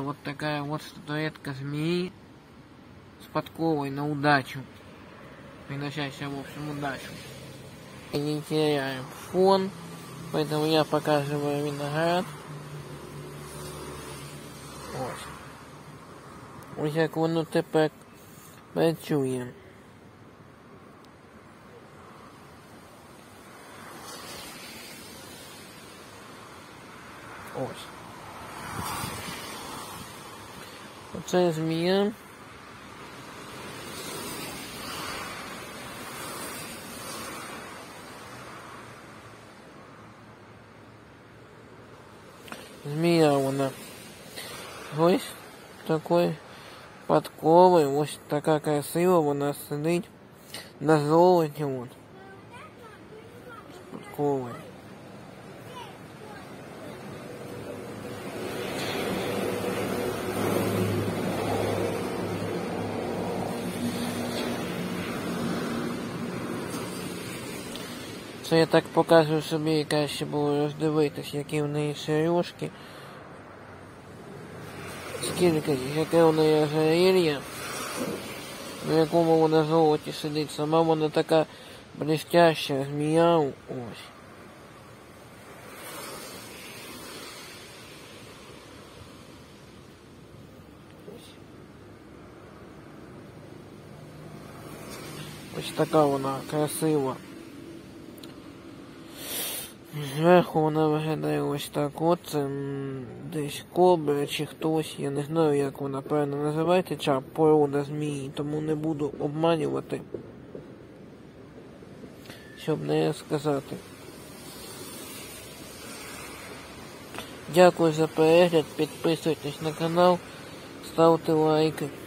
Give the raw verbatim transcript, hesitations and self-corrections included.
вот такая вот статуэтка змеи с подковой на удачу, приносящая, в общем, удачу. И не теряем фон, поэтому я показываю виноград. Ось. Ось як воно тепер працює. Ось. Оце змія. Змія вона. Ось такой подковой. Ось така красива вона сидить на золоті. Вот. З подковою. Це я так показую собі, краще було роздивитись, які в неї сережки. Скільки, яке у неї ожерелье, на якому вона золоті сидить. Сама вона така блестяща змія. Ось. Ось така вона красива. Зверху вона виглядає ось так от, це десь кобра чи хтось, я не знаю, як вона правильно називається, ця порода змії, тому не буду обманювати, щоб не сказати. Дякую за перегляд, підписуйтесь на канал, ставте лайки.